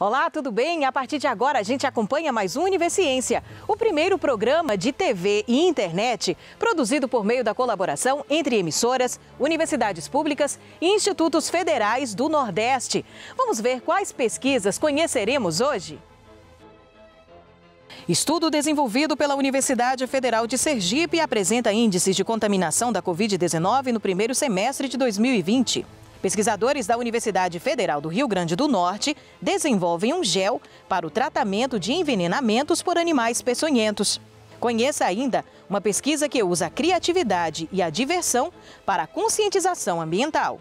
Olá, tudo bem? A partir de agora a gente acompanha mais um Universiência, o primeiro programa de TV e internet produzido por meio da colaboração entre emissoras, universidades públicas e institutos federais do Nordeste. Vamos ver quais pesquisas conheceremos hoje? Estudo desenvolvido pela Universidade Federal de Sergipe apresenta índices de contaminação da Covid-19 no primeiro semestre de 2020. Pesquisadores da Universidade Federal do Rio Grande do Norte desenvolvem um gel para o tratamento de envenenamentos por animais peçonhentos. Conheça ainda uma pesquisa que usa a criatividade e a diversão para a conscientização ambiental.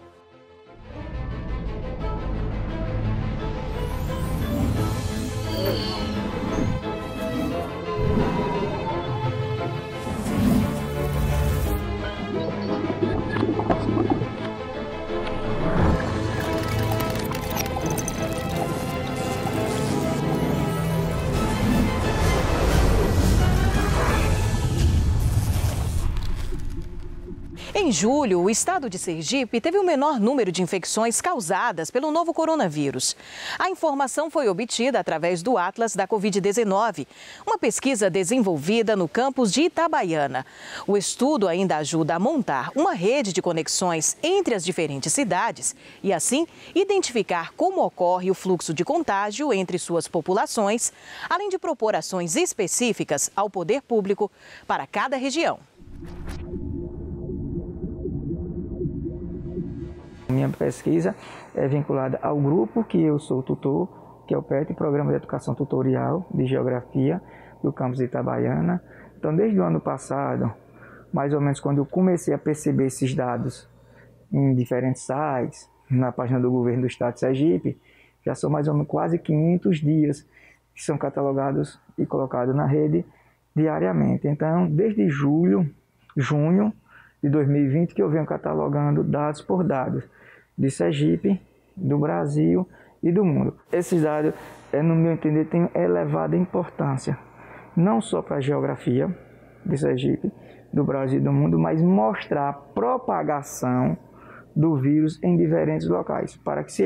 Em julho, o estado de Sergipe teve o menor número de infecções causadas pelo novo coronavírus. A informação foi obtida através do Atlas da Covid-19, uma pesquisa desenvolvida no campus de Itabaiana. O estudo ainda ajuda a montar uma rede de conexões entre as diferentes cidades e, assim, identificar como ocorre o fluxo de contágio entre suas populações, além de propor ações específicas ao poder público para cada região. Minha pesquisa é vinculada ao grupo que eu sou tutor, que é o PET, Programa de Educação Tutorial de Geografia do campus de Itabaiana. Então, desde o ano passado, mais ou menos quando eu comecei a perceber esses dados em diferentes sites, na página do governo do estado de Sergipe, já são mais ou menos quase 500 dias que são catalogados e colocados na rede diariamente. Então, desde junho de 2020 que eu venho catalogando dados por dados de Sergipe, do Brasil e do mundo. Esses dados, no meu entender, têm elevada importância, não só para a geografia de Sergipe, do Brasil e do mundo, mas mostrar a propagação do vírus em diferentes locais, para que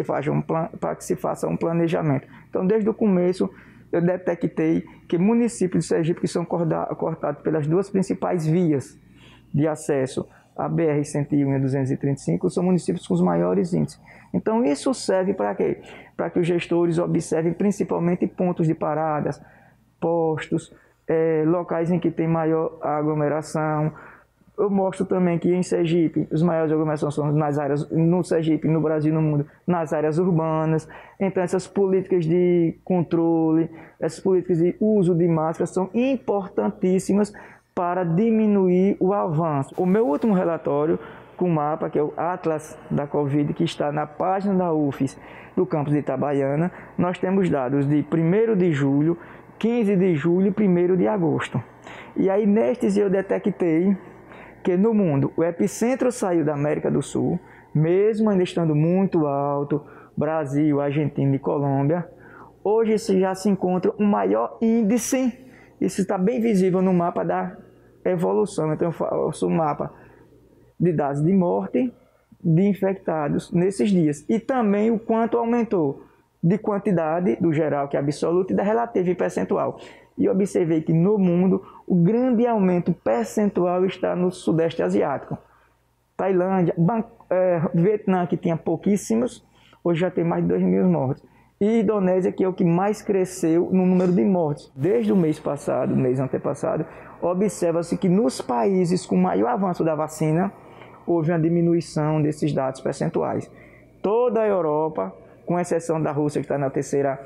se faça um planejamento. Então, desde o começo, eu detectei que municípios de Sergipe que são cortados pelas duas principais vias de acesso a BR-101 e 235 são municípios com os maiores índices. Então, isso serve para quê? Para que os gestores observem principalmente pontos de paradas, postos, locais em que tem maior aglomeração. Eu mostro também que em Sergipe, os maiores aglomerações são nas áreas, no Sergipe, no Brasil e no mundo, nas áreas urbanas. Então, essas políticas de controle, essas políticas de uso de máscaras são importantíssimas para diminuir o avanço. O meu último relatório com o mapa, que é o Atlas da Covid, que está na página da UFES do campus de Itabaiana, nós temos dados de 1º de julho, 15 de julho e 1º de agosto. E aí, nestes eu detectei que no mundo o epicentro saiu da América do Sul, mesmo ainda estando muito alto, Brasil, Argentina e Colômbia. Hoje já se encontra um maior índice. Isso está bem visível no mapa da evolução. Então, eu faço um mapa de dados de morte de infectados nesses dias. E também o quanto aumentou de quantidade do geral, que é absoluto, e da relativa e percentual. E observei que no mundo o grande aumento percentual está no Sudeste Asiático. Tailândia, Vietnã, que tinha pouquíssimos, hoje já tem mais de 2.000 mortos. E Indonésia, que é o que mais cresceu no número de mortes. Desde o mês passado, mês antepassado, observa-se que nos países com maior avanço da vacina, houve uma diminuição desses dados percentuais. Toda a Europa, com exceção da Rússia, que está na terceira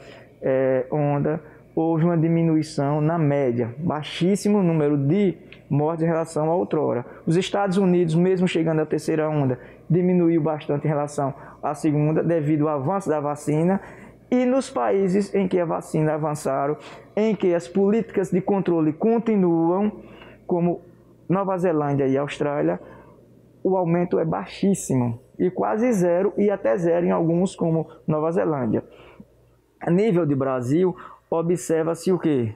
onda, houve uma diminuição na média, baixíssimo número de mortes em relação a outrora. Os Estados Unidos, mesmo chegando à terceira onda, diminuiu bastante em relação à segunda, devido ao avanço da vacina. E nos países em que a vacina avançaram, em que as políticas de controle continuam, como Nova Zelândia e Austrália, o aumento é baixíssimo, e quase zero, e até zero em alguns, como Nova Zelândia. A nível de Brasil, observa-se o quê?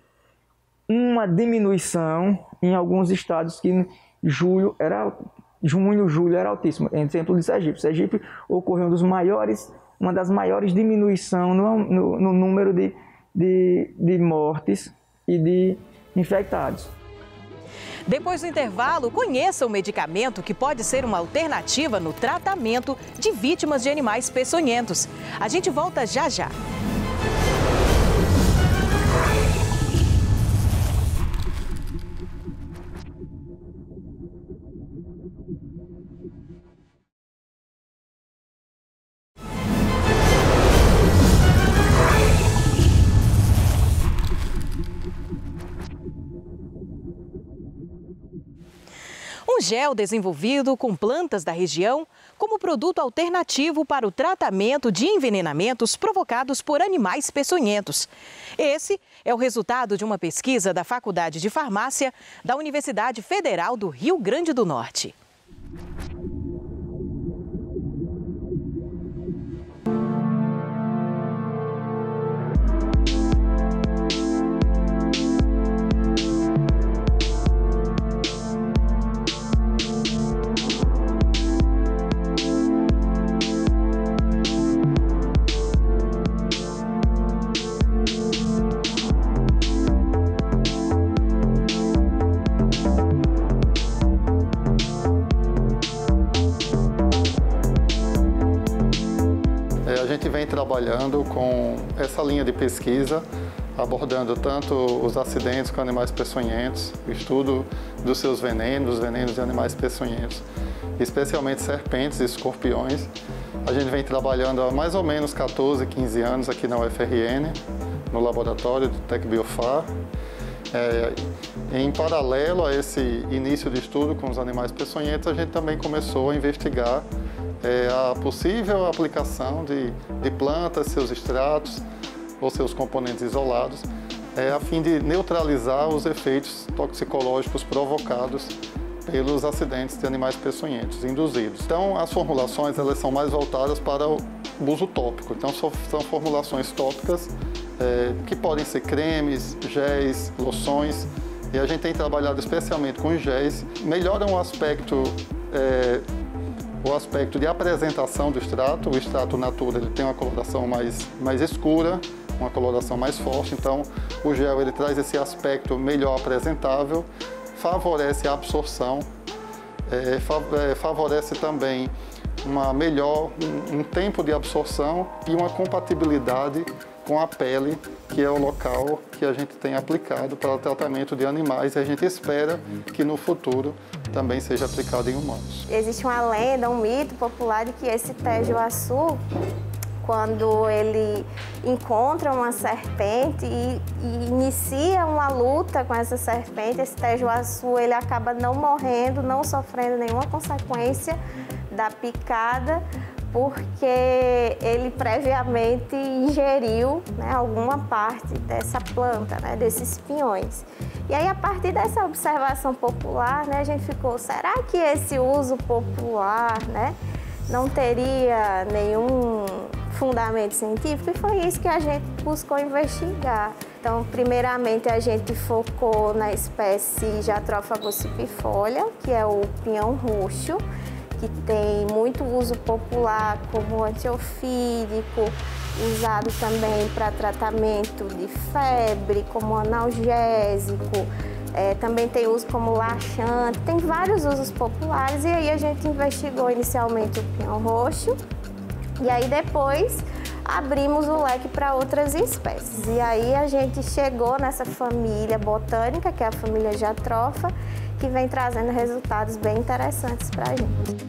Uma diminuição em alguns estados que junho, julho era altíssimo. Exemplo de Sergipe. Sergipe ocorreu um dos maiores uma das maiores diminuições no número de mortes e de infectados. Depois do intervalo, conheça o medicamento que pode ser uma alternativa no tratamento de vítimas de animais peçonhentos. A gente volta já já. Um gel desenvolvido com plantas da região como produto alternativo para o tratamento de envenenamentos provocados por animais peçonhentos. Esse é o resultado de uma pesquisa da Faculdade de Farmácia da Universidade Federal do Rio Grande do Norte. A gente vem trabalhando com essa linha de pesquisa, abordando tanto os acidentes com animais peçonhentos, o estudo dos seus venenos, os venenos de animais peçonhentos, especialmente serpentes e escorpiões. A gente vem trabalhando há mais ou menos 14, 15 anos aqui na UFRN, no laboratório do TecBiofar. Em paralelo a esse início de estudo com os animais peçonhentos, a gente também começou a investigar a possível aplicação de plantas, seus extratos ou seus componentes isolados, a fim de neutralizar os efeitos toxicológicos provocados pelos acidentes de animais peçonhentos induzidos. Então, as formulações elas são mais voltadas para o uso tópico. Então, são formulações tópicas que podem ser cremes, géis, loções. E a gente tem trabalhado especialmente com os géis, melhoram o aspecto de apresentação do extrato. O extrato natura ele tem uma coloração mais escura, uma coloração mais forte, então o gel ele traz esse aspecto melhor apresentável, favorece a absorção, favorece também um tempo de absorção e uma compatibilidade com a pele, que é o local que a gente tem aplicado para o tratamento de animais, e a gente espera que no futuro também seja aplicado em humanos. Existe uma lenda, um mito popular de que esse tejoaçu, quando ele encontra uma serpente e inicia uma luta com essa serpente, esse tejoaçu ele acaba não morrendo, não sofrendo nenhuma consequência da picada, porque ele previamente ingeriu, né, alguma parte dessa planta, né, desses pinhões. E aí, a partir dessa observação popular, né, a gente ficou, será que esse uso popular, né, não teria nenhum fundamento científico? E foi isso que a gente buscou investigar. Então, primeiramente, a gente focou na espécie Jatropha gossypifolia, que é o pinhão roxo, que tem muito uso popular como antiofídico, usado também para tratamento de febre, como analgésico, também tem uso como laxante, tem vários usos populares. E aí a gente investigou inicialmente o pinhão roxo e aí depois abrimos o leque para outras espécies. E aí a gente chegou nessa família botânica, que é a família Jatropha, que vem trazendo resultados bem interessantes para a gente.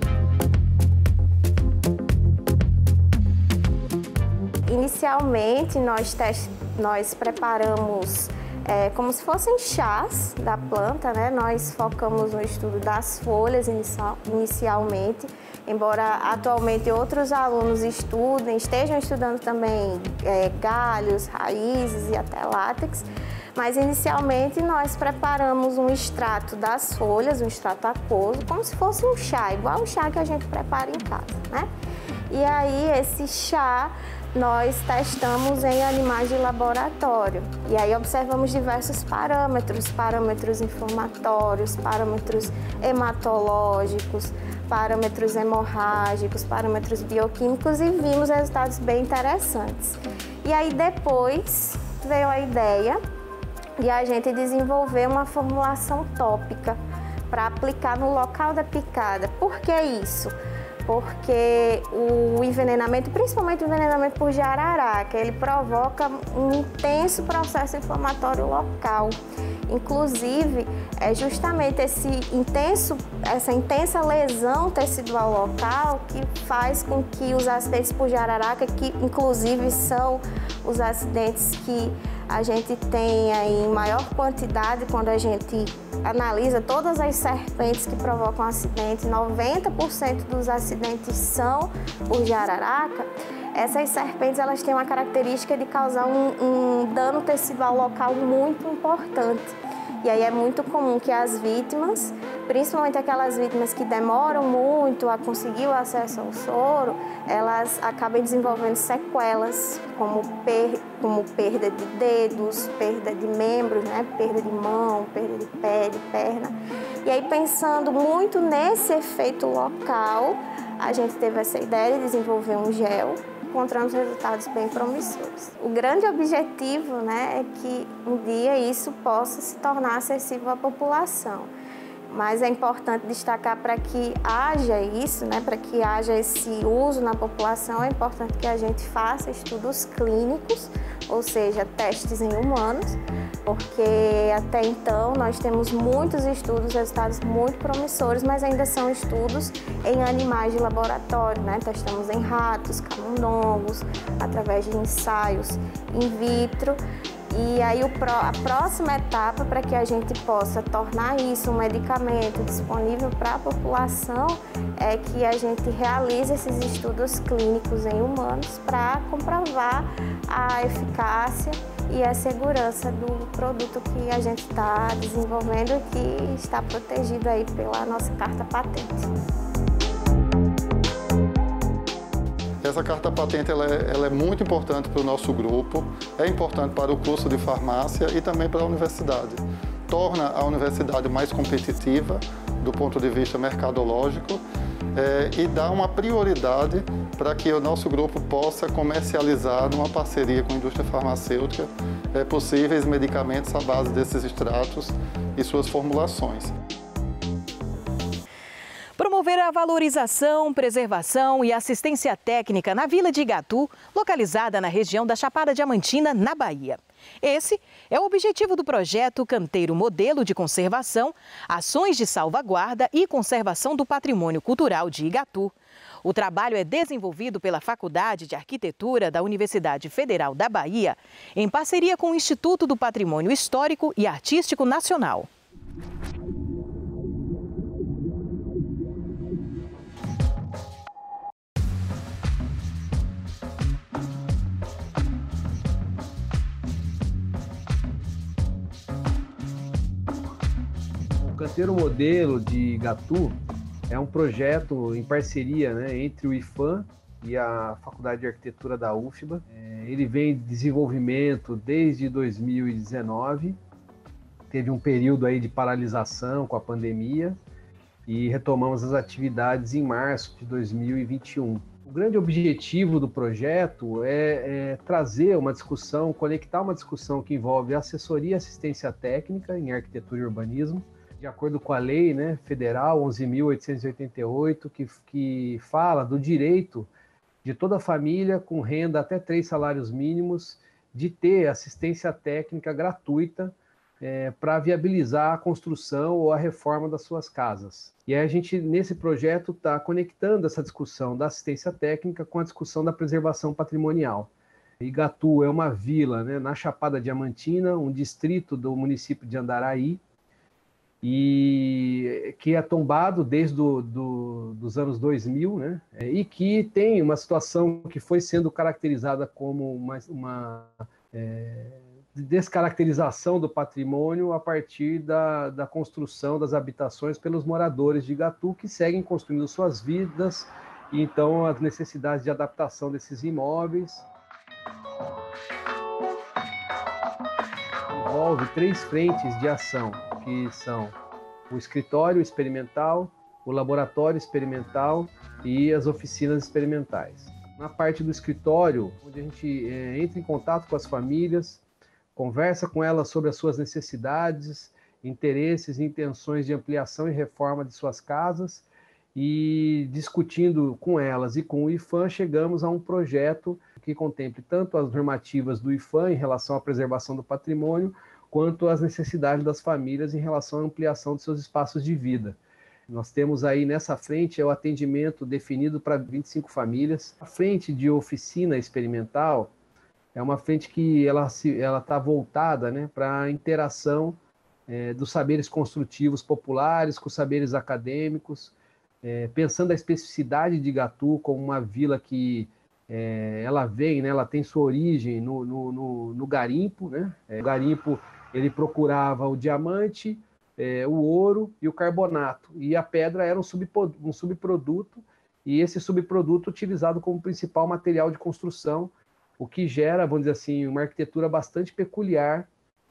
Inicialmente, nós preparamos como se fossem chás da planta, né? Nós focamos no estudo das folhas inicialmente, embora atualmente outros alunos estejam estudando também galhos, raízes e até látex. Mas inicialmente nós preparamos um extrato das folhas, um extrato aquoso, como se fosse um chá, igual o chá que a gente prepara em casa, né? E aí esse chá nós testamos em animais de laboratório. E aí observamos diversos parâmetros inflamatórios, parâmetros hematológicos, parâmetros hemorrágicos, parâmetros bioquímicos e vimos resultados bem interessantes. E aí depois veio a ideia de a gente desenvolver uma formulação tópica para aplicar no local da picada. Por que isso? Porque o envenenamento, principalmente o envenenamento por jararaca, ele provoca um intenso processo inflamatório local. Inclusive, é justamente essa intensa lesão tecidual local que faz com que os acidentes por jararaca, que inclusive são os acidentes que a gente tem em maior quantidade quando a gente analisa todas as serpentes que provocam acidente, 90% dos acidentes são por jararaca. Essas serpentes elas têm uma característica de causar um dano tecidual local muito importante. E aí é muito comum que as vítimas, principalmente aquelas vítimas que demoram muito a conseguir o acesso ao soro, elas acabem desenvolvendo sequelas, como perda de dedos, perda de membros, né? Perda de mão, perda de pé, de perna. E aí, pensando muito nesse efeito local, a gente teve essa ideia de desenvolver um gel, encontramos resultados bem promissores. O grande objetivo, né, é que um dia isso possa se tornar acessível à população. Mas é importante destacar, para que haja isso, né, para que haja esse uso na população, é importante que a gente faça estudos clínicos, ou seja, testes em humanos, porque até então nós temos muitos estudos, resultados muito promissores, mas ainda são estudos em animais de laboratório, né? Testamos em ratos, camundongos, através de ensaios in vitro. E aí a próxima etapa para que a gente possa tornar isso um medicamento disponível para a população é que a gente realize esses estudos clínicos em humanos para comprovar a eficácia e a segurança do produto que a gente está desenvolvendo e que está protegido aí pela nossa carta patente. Essa carta patente ela é muito importante para o nosso grupo, é importante para o curso de farmácia e também para a universidade. Torna a universidade mais competitiva do ponto de vista mercadológico e dá uma prioridade para que o nosso grupo possa comercializar numa parceria com a indústria farmacêutica possíveis medicamentos à base desses extratos e suas formulações. Promover a valorização, preservação e assistência técnica na Vila de Igatu, localizada na região da Chapada Diamantina, na Bahia. Esse é o objetivo do projeto Canteiro Modelo de Conservação, Ações de Salvaguarda e Conservação do Patrimônio Cultural de Igatu. O trabalho é desenvolvido pela Faculdade de Arquitetura da Universidade Federal da Bahia, em parceria com o Instituto do Patrimônio Histórico e Artístico Nacional. O Canteiro Modelo de Igatu é um projeto em parceria, né, entre o IFAM e a Faculdade de Arquitetura da UFBA. Ele vem de desenvolvimento desde 2019, teve um período aí de paralisação com a pandemia e retomamos as atividades em março de 2021. O grande objetivo do projeto é trazer uma discussão, conectar uma discussão que envolve assessoria e assistência técnica em arquitetura e urbanismo, de acordo com a lei, né, federal 11.888, que fala do direito de toda família com renda até 3 salários mínimos de ter assistência técnica gratuita para viabilizar a construção ou a reforma das suas casas. E aí a gente, nesse projeto, está conectando essa discussão da assistência técnica com a discussão da preservação patrimonial. Igatu é uma vila, né, na Chapada Diamantina, um distrito do município de Andaraí, e que é tombado desde dos anos 2000, né? E que tem uma situação que foi sendo caracterizada como uma descaracterização do patrimônio a partir da construção das habitações pelos moradores de Igatu, que seguem construindo suas vidas, e então as necessidades de adaptação desses imóveis. Envolve 3 frentes de ação, que são o escritório experimental, o laboratório experimental e as oficinas experimentais. Na parte do escritório, onde a gente entra em contato com as famílias, conversa com elas sobre as suas necessidades, interesses e intenções de ampliação e reforma de suas casas, e discutindo com elas e com o IPHAN, chegamos a um projeto que contemple tanto as normativas do IPHAN em relação à preservação do patrimônio, quanto as necessidades das famílias em relação à ampliação de seus espaços de vida. Nós temos aí nessa frente o atendimento definido para 25 famílias. A frente de oficina experimental é uma frente que ela está voltada, né, para a interação dos saberes construtivos populares com os saberes acadêmicos, pensando a especificidade de Igatu como uma vila que ela vem, né, ela tem sua origem no garimpo, né? O garimpo, ele procurava o diamante, o ouro e o carbonato, e a pedra era um subproduto, e esse subproduto utilizado como principal material de construção, o que gera, vamos dizer assim, uma arquitetura bastante peculiar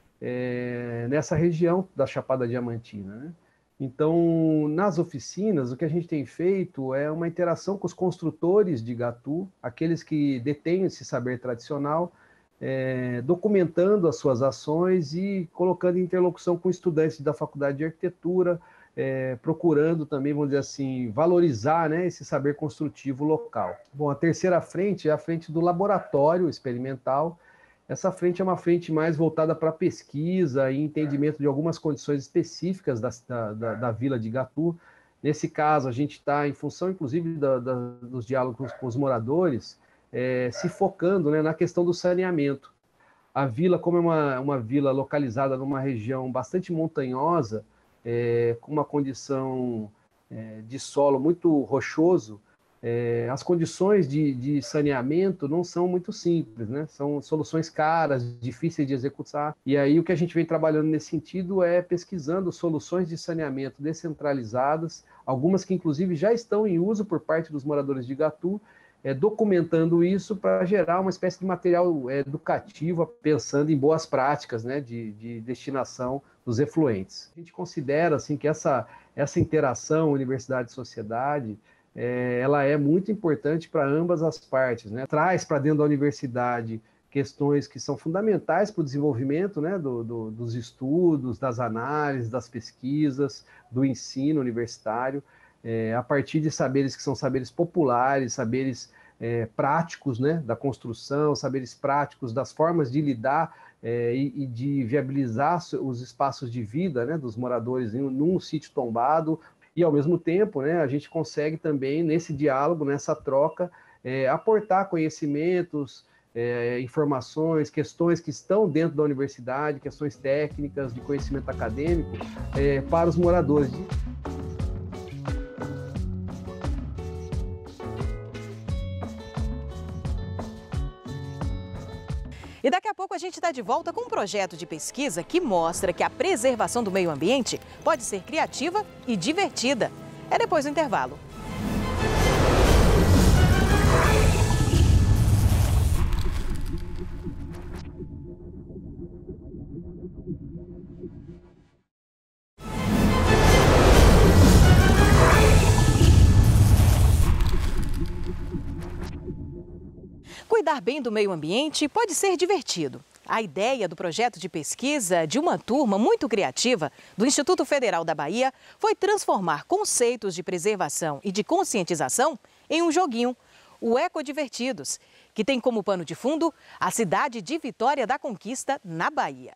nessa região da Chapada Diamantina, né? Então, nas oficinas, o que a gente tem feito é uma interação com os construtores de Igatu, aqueles que detêm esse saber tradicional, documentando as suas ações e colocando em interlocução com estudantes da Faculdade de Arquitetura, procurando também, vamos dizer assim, valorizar, né, esse saber construtivo local. Bom, a terceira frente é a frente do laboratório experimental. Essa frente é uma frente mais voltada para pesquisa e entendimento de algumas condições específicas da vila de Igatu. Nesse caso, a gente está, em função, inclusive, dos diálogos com os moradores, se focando, né, na questão do saneamento. A vila, como é uma vila localizada numa região bastante montanhosa, com uma condição de solo muito rochoso, as condições de saneamento não são muito simples, né? São soluções caras, difíceis de executar. E aí o que a gente vem trabalhando nesse sentido é pesquisando soluções de saneamento descentralizadas, algumas que inclusive já estão em uso por parte dos moradores de Igatu, documentando isso para gerar uma espécie de material educativo, pensando em boas práticas, né, de destinação dos efluentes. A gente considera assim, que essa interação universidade-sociedade ela é muito importante para ambas as partes, né? Traz para dentro da universidade questões que são fundamentais para o desenvolvimento, né, dos estudos, das análises, das pesquisas, do ensino universitário, a partir de saberes que são saberes populares, saberes práticos, né, da construção, saberes práticos das formas de lidar e de viabilizar os espaços de vida, né, dos moradores num sítio tombado. E, ao mesmo tempo, né, a gente consegue também, nesse diálogo, nessa troca, aportar conhecimentos, informações, questões que estão dentro da universidade, questões técnicas, de conhecimento acadêmico, para os moradores. E daqui a pouco a gente está de volta com um projeto de pesquisa que mostra que a preservação do meio ambiente pode ser criativa e divertida. É depois do intervalo. Cuidar bem do meio ambiente pode ser divertido. A ideia do projeto de pesquisa de uma turma muito criativa do Instituto Federal da Bahia foi transformar conceitos de preservação e de conscientização em um joguinho, o Ecodivertidos, que tem como pano de fundo a cidade de Vitória da Conquista, na Bahia.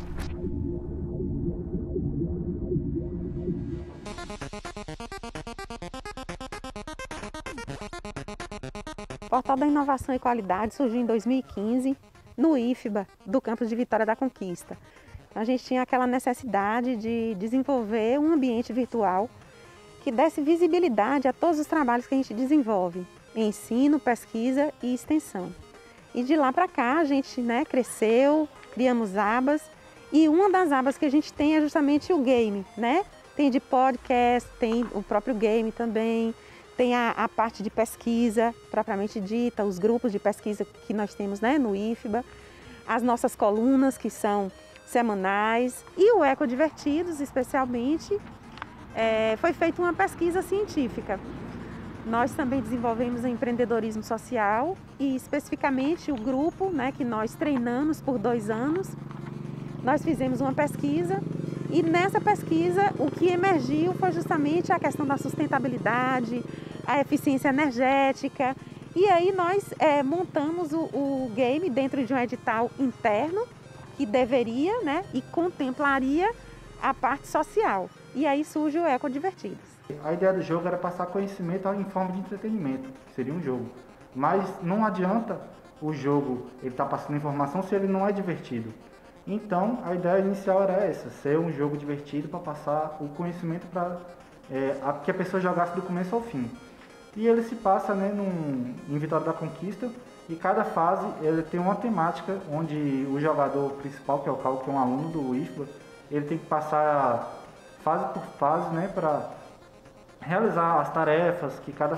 O Portal da Inovação e Qualidade surgiu em 2015 no IFBA, do campus de Vitória da Conquista. Então, a gente tinha aquela necessidade de desenvolver um ambiente virtual que desse visibilidade a todos os trabalhos que a gente desenvolve, em ensino, pesquisa e extensão. E de lá para cá a gente, né, cresceu, criamos abas, e uma das abas que a gente tem é justamente o game, né? Tem de podcast, tem o próprio game também, tem a parte de pesquisa propriamente dita, os grupos de pesquisa que nós temos, né, no IFBA, as nossas colunas que são semanais e o Ecodivertidos especialmente, foi feita uma pesquisa científica. Nós também desenvolvemos empreendedorismo social e especificamente o grupo, né, que nós treinamos por 2 anos, nós fizemos uma pesquisa e nessa pesquisa o que emergiu foi justamente a questão da sustentabilidade, a eficiência energética e aí nós montamos o game dentro de um edital interno que deveria, né, e contemplaria a parte social. E aí surge o Ecodivertidos. A ideia do jogo era passar conhecimento em forma de entretenimento, que seria um jogo. Mas não adianta o jogo ele estar passando informação se ele não é divertido. Então a ideia inicial era essa, ser um jogo divertido para passar o conhecimento para que a pessoa jogasse do começo ao fim. E ele se passa, né, em Vitória da Conquista e cada fase ele tem uma temática onde o jogador principal, que é o Cal, que é um aluno do IFBA, ele tem que passar fase por fase, né, para realizar as tarefas, que cada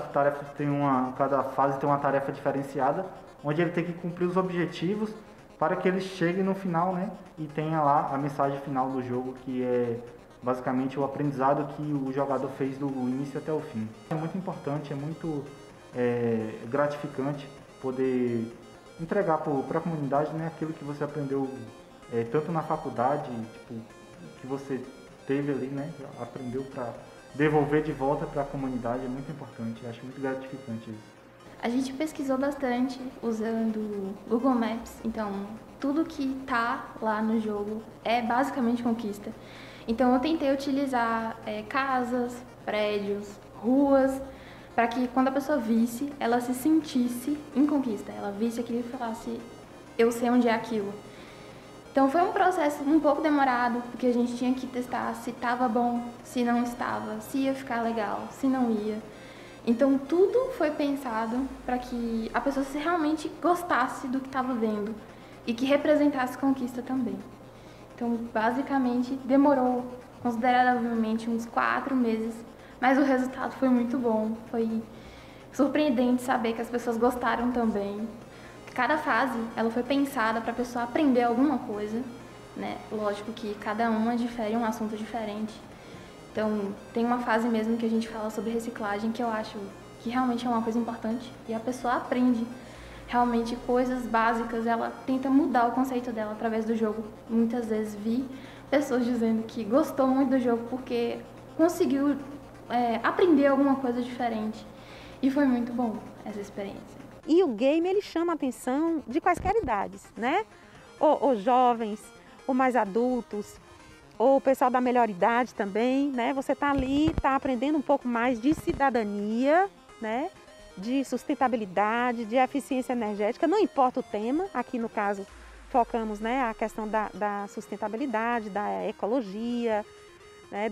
fase tem uma tarefa diferenciada, onde ele tem que cumprir os objetivos para que ele chegue no final, né, e tenha lá a mensagem final do jogo, que é basicamente o aprendizado que o jogador fez do início até o fim. É muito importante, é muito gratificante poder entregar para a comunidade, né, aquilo que você aprendeu tanto na faculdade, tipo, que você teve ali, né, aprendeu para devolver de volta para a comunidade. É muito importante, eu acho muito gratificante isso. A gente pesquisou bastante usando o Google Maps, então tudo que tá lá no jogo é basicamente conquista. Então eu tentei utilizar casas, prédios, ruas, para que quando a pessoa visse, ela se sentisse em conquista, ela visse aquilo e falasse, eu sei onde é aquilo. Então foi um processo um pouco demorado, porque a gente tinha que testar se estava bom, se não estava, se ia ficar legal, se não ia. Então tudo foi pensado para que a pessoa realmente gostasse do que estava vendo e que representasse conquista também. Então basicamente demorou consideravelmente uns 4 meses, mas o resultado foi muito bom, foi surpreendente saber que as pessoas gostaram também. Cada fase ela foi pensada para a pessoa aprender alguma coisa, né? Lógico que cada uma difere um assunto diferente. Então, tem uma fase mesmo que a gente fala sobre reciclagem, que eu acho que realmente é uma coisa importante. E a pessoa aprende realmente coisas básicas, ela tenta mudar o conceito dela através do jogo. Muitas vezes vi pessoas dizendo que gostou muito do jogo porque conseguiu aprender alguma coisa diferente. E foi muito bom essa experiência. E o game, ele chama a atenção de quaisquer idades, né? Ou jovens, ou mais adultos, ou o pessoal da melhor idade também, né? Você está ali, está aprendendo um pouco mais de cidadania, né? De sustentabilidade, de eficiência energética, não importa o tema, aqui no caso focamos, né, a questão da sustentabilidade, da ecologia, né?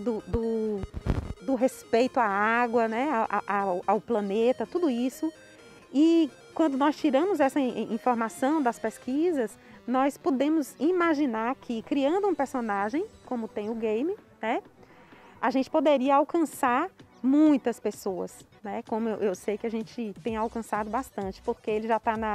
Do respeito à água, né? ao planeta, tudo isso. E quando nós tiramos essa informação das pesquisas, nós podemos imaginar que, criando um personagem, como tem o game, né, a gente poderia alcançar muitas pessoas, né, como eu sei que a gente tem alcançado bastante, porque ele já está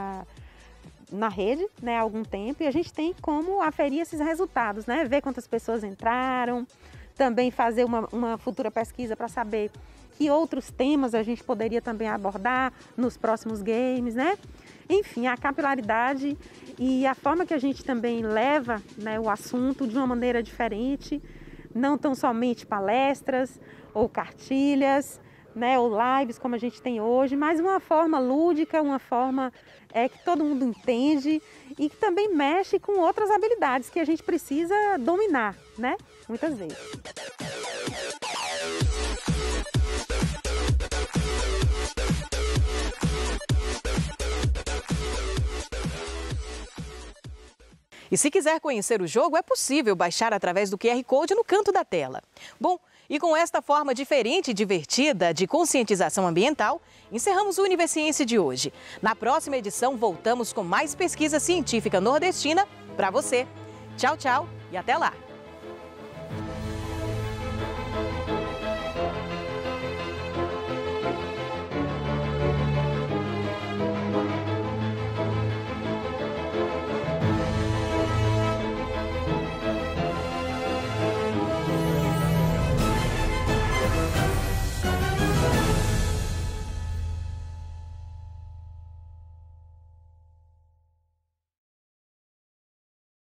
na rede, né, há algum tempo, e a gente tem como aferir esses resultados, né, ver quantas pessoas entraram, também fazer uma futura pesquisa para saber que outros temas a gente poderia também abordar nos próximos games, né? Enfim, a capilaridade e a forma que a gente também leva, né, o assunto de uma maneira diferente, não tão somente palestras ou cartilhas, né, ou lives como a gente tem hoje, mas uma forma lúdica, uma forma que todo mundo entende e que também mexe com outras habilidades que a gente precisa dominar, né? Muitas vezes. E se quiser conhecer o jogo, é possível baixar através do QR Code no canto da tela. Bom, e com esta forma diferente e divertida de conscientização ambiental, encerramos o Universiense de hoje. Na próxima edição, voltamos com mais pesquisa científica nordestina para você. Tchau, tchau e até lá!